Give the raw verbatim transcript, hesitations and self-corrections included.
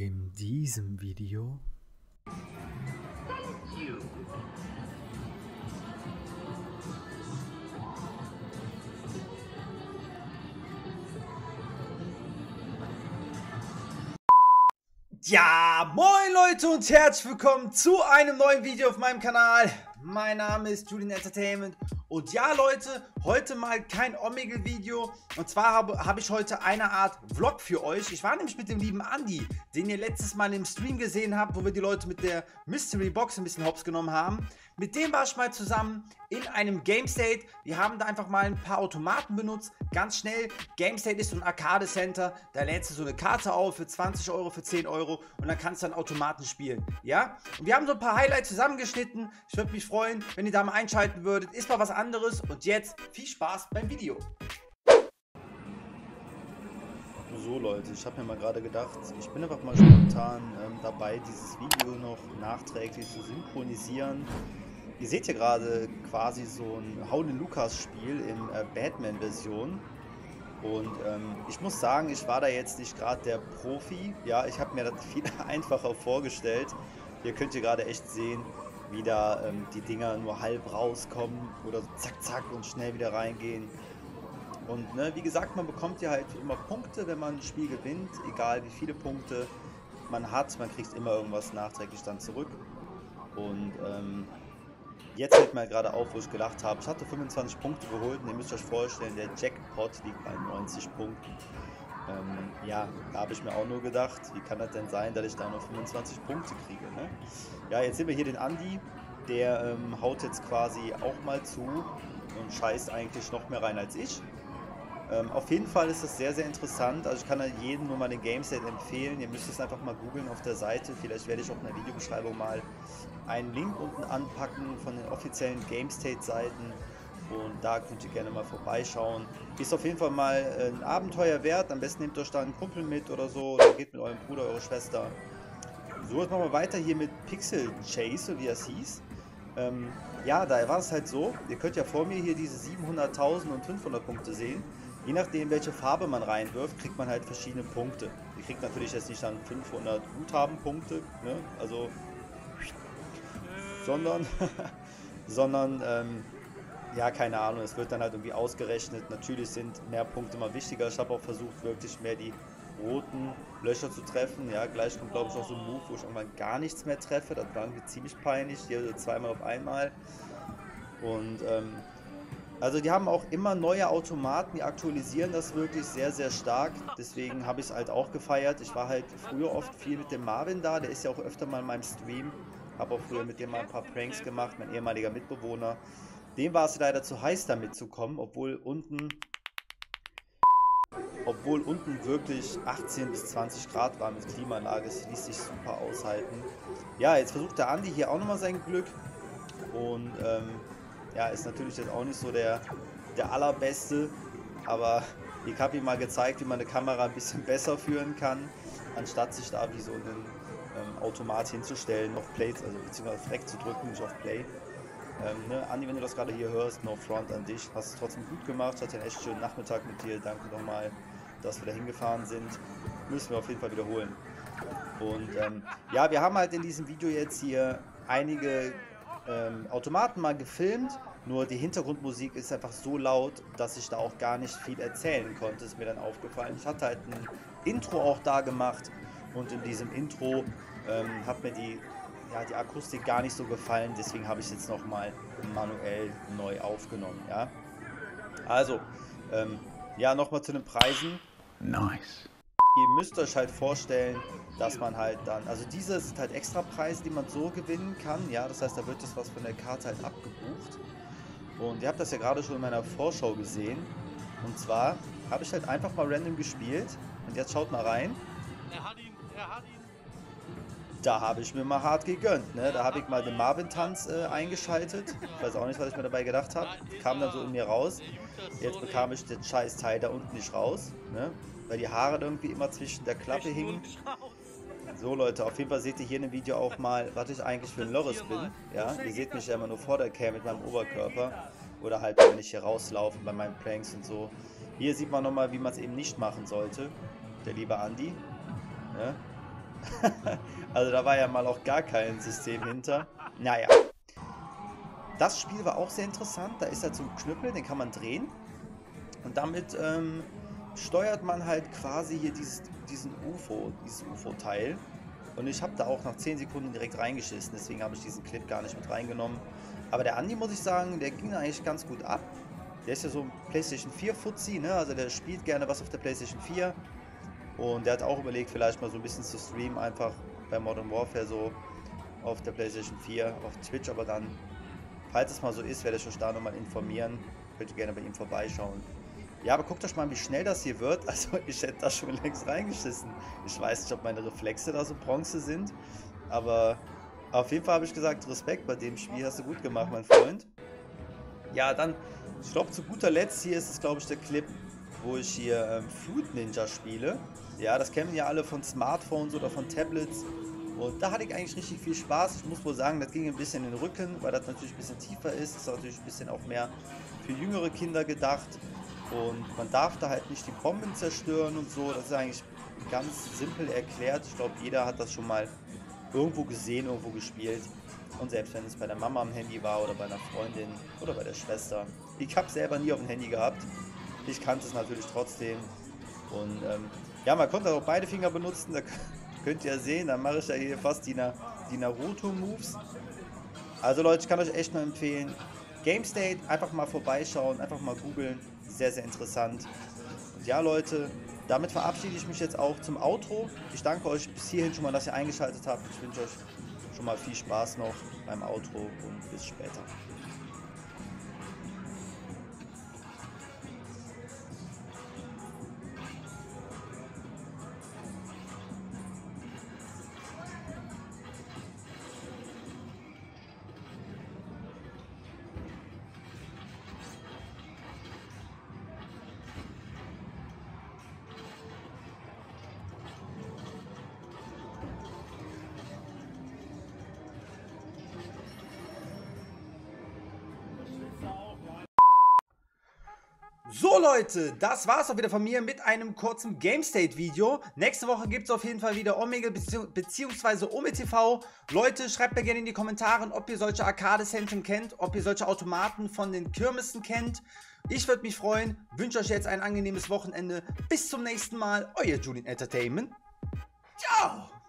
In diesem Video Ja, moin Leute und herzlich willkommen zu einem neuen Video auf meinem Kanal. Mein Name ist Julian Entertainment und ja Leute, heute mal kein Omegle-Video. Und zwar habe, habe ich heute eine Art Vlog für euch. Ich war nämlich mit dem lieben Andi, den ihr letztes Mal im Stream gesehen habt, wo wir die Leute mit der Mystery Box ein bisschen hops genommen haben. Mit dem war ich mal zusammen in einem Game State. Wir haben da einfach mal ein paar Automaten benutzt. Ganz schnell, Game State ist so ein Arcade Center. Da lädst du so eine Karte auf für zwanzig Euro, für zehn Euro und dann kannst du dann Automaten spielen. Ja? Und wir haben so ein paar Highlights zusammengeschnitten. Ich würde mich freuen, wenn ihr da mal einschalten würdet. Ist mal was anderes. Und jetzt viel Spaß beim Video. So Leute, ich habe mir mal gerade gedacht, ich bin einfach mal spontan ähm, dabei, dieses Video noch nachträglich zu synchronisieren. Ihr seht hier gerade quasi so ein Howlin' Lucas Spiel in äh, Batman-Version. Und ähm, ich muss sagen, ich war da jetzt nicht gerade der Profi. Ja, ich habe mir das viel einfacher vorgestellt. Hier könnt ihr gerade echt sehen, wie da ähm, die Dinger nur halb rauskommen oder zack zack und schnell wieder reingehen. Und ne, wie gesagt, man bekommt ja halt immer Punkte, wenn man ein Spiel gewinnt, egal wie viele Punkte man hat, man kriegt immer irgendwas nachträglich dann zurück. Und ähm, jetzt fällt mir gerade auf, wo ich gelacht habe, ich hatte fünfundzwanzig Punkte geholt und ihr müsst euch vorstellen, der Jackpot liegt bei neunzig Punkten. Ähm, ja, da habe ich mir auch nur gedacht, wie kann das denn sein, dass ich da nur fünfundzwanzig Punkte kriege, ne? Ja, jetzt sehen wir hier den Andi, der ähm, haut jetzt quasi auch mal zu und scheißt eigentlich noch mehr rein als ich. Ähm, auf jeden Fall ist das sehr, sehr interessant. Also ich kann jedem nur mal den Game State empfehlen. Ihr müsst es einfach mal googeln auf der Seite. Vielleicht werde ich auch in der Videobeschreibung mal einen Link unten anpacken von den offiziellen Game State Seiten. Und da könnt ihr gerne mal vorbeischauen. Ist auf jeden Fall mal ein Abenteuer wert. Am besten nehmt euch da einen Kumpel mit oder so. Oder geht mit eurem Bruder, eurer Schwester. So, jetzt machen wir weiter hier mit Pixel Chase, so wie es hieß. Ähm, ja, da war es halt so. Ihr könnt ja vor mir hier diese siebenhunderttausend und fünfhundert Punkte sehen. Je nachdem, welche Farbe man reinwirft, kriegt man halt verschiedene Punkte. Ihr kriegt natürlich jetzt nicht dann fünfhundert Guthabenpunkte, ne? Also, sondern, sondern, ähm, ja, keine Ahnung, es wird dann halt irgendwie ausgerechnet. Natürlich sind mehr Punkte mal wichtiger. Ich habe auch versucht, wirklich mehr die roten Löcher zu treffen. Ja, gleich kommt, glaube ich, auch so ein Move, wo ich irgendwann gar nichts mehr treffe. Das war irgendwie ziemlich peinlich. Hier zweimal auf einmal. Und, ähm, also die haben auch immer neue Automaten, die aktualisieren das wirklich sehr, sehr stark. Deswegen habe ich es halt auch gefeiert. Ich war halt früher oft viel mit dem Marvin da, der ist ja auch öfter mal in meinem Stream. Habe auch früher mit dem mal ein paar Pranks gemacht, mein ehemaliger Mitbewohner. Dem war es leider zu heiß, da mitzukommen, obwohl unten, obwohl unten wirklich achtzehn bis zwanzig Grad war mit Klimaanlage. Es ließ sich super aushalten. Ja, jetzt versucht der Andi hier auch nochmal sein Glück. Und ähm, ja, ist natürlich jetzt auch nicht so der, der allerbeste, aber ich habe ihm mal gezeigt, wie man eine Kamera ein bisschen besser führen kann, anstatt sich da wie so einen ähm, Automat hinzustellen, auf Play, also beziehungsweise auf Rec zu drücken, nicht auf Play. Ähm, ne, Andi, wenn du das gerade hier hörst, no front an dich, hast es trotzdem gut gemacht, ich hatte einen echt schönen Nachmittag mit dir, danke nochmal, dass wir da hingefahren sind, müssen wir auf jeden Fall wiederholen. Und ähm, ja, wir haben halt in diesem Video jetzt hier einige Ähm, Automaten mal gefilmt, nur die Hintergrundmusik ist einfach so laut, dass ich da auch gar nicht viel erzählen konnte, ist mir dann aufgefallen. Ich hatte halt ein Intro auch da gemacht und in diesem Intro ähm, hat mir die, ja, die Akustik gar nicht so gefallen, deswegen habe ich jetzt nochmal manuell neu aufgenommen, ja. Also, ähm, ja, nochmal zu den Preisen. Nice. Ihr müsst euch halt vorstellen, dass man halt dann, also diese sind halt extra Preise, die man so gewinnen kann, ja, das heißt, da wird das was von der Karte halt abgebucht. Und ihr habt das ja gerade schon in meiner Vorschau gesehen. Und zwar habe ich halt einfach mal random gespielt und jetzt schaut mal rein. Er hat ihn, er hat ihn. Da habe ich mir mal hart gegönnt, ne? Da habe ich mal den Marvin-Tanz äh, eingeschaltet. Ich weiß auch nicht, was ich mir dabei gedacht habe. Kam dann so in mir raus. Jetzt bekam ich den scheiß Teil da unten nicht raus, ne? Weil die Haare irgendwie immer zwischen der Klappe hingen. So Leute, auf jeden Fall seht ihr hier in dem Video auch mal, was ich eigentlich für ein Loris bin. Ja, ihr seht mich ja immer nur vor der Cam mit meinem Oberkörper. Oder halt, wenn ich hier rauslaufe bei meinen Pranks und so. Hier sieht man nochmal, wie man es eben nicht machen sollte. Der liebe Andi. Ja. Also da war ja mal auch gar kein System hinter. Naja. Das Spiel war auch sehr interessant. Da ist halt so ein Knüppel, den kann man drehen. Und damit ähm, steuert man halt quasi hier dieses, diesen U F O, dieses U F O-Teil. Und ich habe da auch nach zehn Sekunden direkt reingeschissen, deswegen habe ich diesen Clip gar nicht mit reingenommen. Aber der Andi, muss ich sagen, der ging eigentlich ganz gut ab. Der ist ja so ein PlayStation vier Fuzzi, ne? Also der spielt gerne was auf der PlayStation vier. Und der hat auch überlegt, vielleicht mal so ein bisschen zu streamen, einfach bei Modern Warfare so auf der PlayStation vier, auf Twitch. Aber dann, falls es mal so ist, werde ich euch da nochmal informieren. Könnt ihr gerne bei ihm vorbeischauen. Ja, aber guckt euch mal, wie schnell das hier wird. Also ich hätte da schon längst reingeschissen. Ich weiß nicht, ob meine Reflexe da so Bronze sind. Aber auf jeden Fall habe ich gesagt, Respekt, bei dem Spiel hast du gut gemacht, mein Freund. Ja, dann, ich glaube zu guter Letzt, hier ist es, glaube ich, der Clip, wo ich hier ähm, Fruit Ninja spiele. Ja, das kennen ja alle von Smartphones oder von Tablets. Und da hatte ich eigentlich richtig viel Spaß. Ich muss wohl sagen, das ging ein bisschen in den Rücken, weil das natürlich ein bisschen tiefer ist. Das ist natürlich ein bisschen auch mehr für jüngere Kinder gedacht. Und man darf da halt nicht die Bomben zerstören und so. Das ist eigentlich ganz simpel erklärt. Ich glaube, jeder hat das schon mal irgendwo gesehen, irgendwo gespielt. Und selbst wenn es bei der Mama am Handy war oder bei einer Freundin oder bei der Schwester. Ich habe selber nie auf dem Handy gehabt. Ich kannte es natürlich trotzdem. Und ähm, ja, man konnte auch beide Finger benutzen. Da könnt ihr ja sehen, dann mache ich ja hier fast die, Na die Naruto-Moves. Also Leute, ich kann euch echt nur empfehlen, GameState, einfach mal vorbeischauen, einfach mal googeln. Sehr, sehr interessant. Und ja, Leute, damit verabschiede ich mich jetzt auch zum Outro. Ich danke euch bis hierhin schon mal, dass ihr eingeschaltet habt. Ich wünsche euch schon mal viel Spaß noch beim Outro und bis später. So Leute, das war's auch wieder von mir mit einem kurzen GameState-Video. Nächste Woche gibt es auf jeden Fall wieder Omegle bzw. OmeTV. Leute, schreibt mir gerne in die Kommentare, ob ihr solche Arcade-Zentren kennt, ob ihr solche Automaten von den Kirmessen kennt. Ich würde mich freuen, wünsche euch jetzt ein angenehmes Wochenende. Bis zum nächsten Mal, euer Julian Entertainment. Ciao!